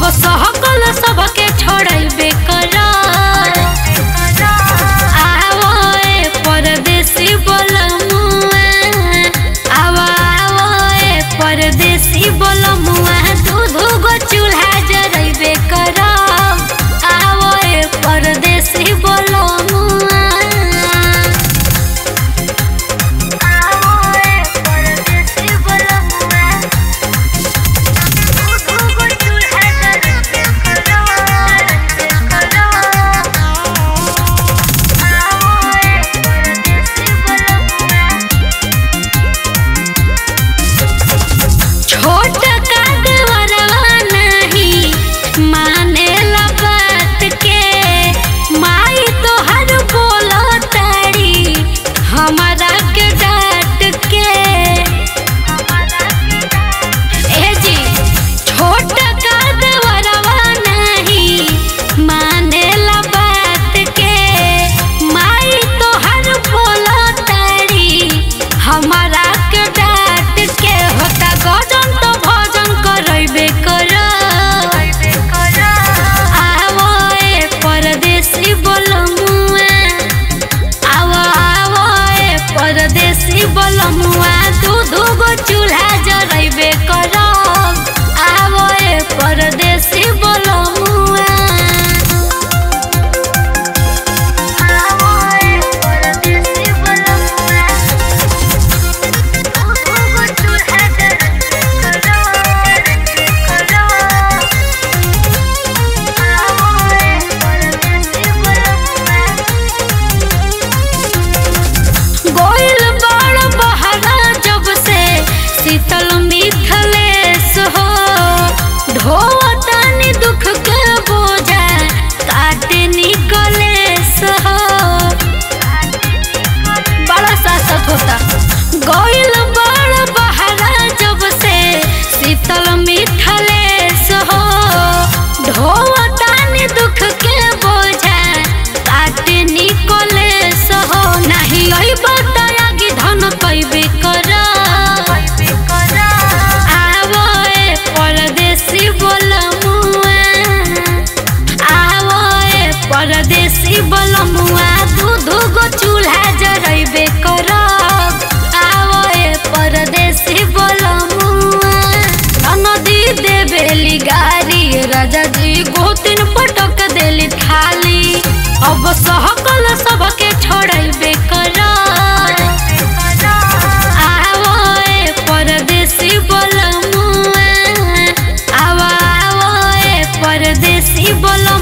सहकल सबके छोड़बे करा आवो ए परदेसी बोलमुआ आवो ए परदेसी बोलमुआ दूध गो चूल्हा जरबे करा आवो ए परदेसी बोलमुआ बोलमुआ दूध गो चूल्हा जरबे करब आवो ए परदेसी बोलमुआ आवो ए परदेसी बोलमुआ दूध गो चूल्हा जरबे करब आवो ए परदेसी बोलमुआ गोइल शीतल मिथलेश हो ढोवतानी दुख के बोझा काटे निकलेश हो बड़ा सासत होता गोइल बड़ बहारा जब से शीतल मिथलेश हो ढोवतानी दुख के बोझा काटे निकलेश हो नहीं आई बताया कि धन पैबे करा परदेसी बोलमुआ दूध गो चूल्हा जरबे करब आवो ए परदेसी बोलमुआ नदी देबेली गारी राजा जी गोतिन पटक देली थाली अब सहकल सबके छोड़बे करब आवो ए परदेसी बोलमुआ आवो ए परदेसी बोलमुआ।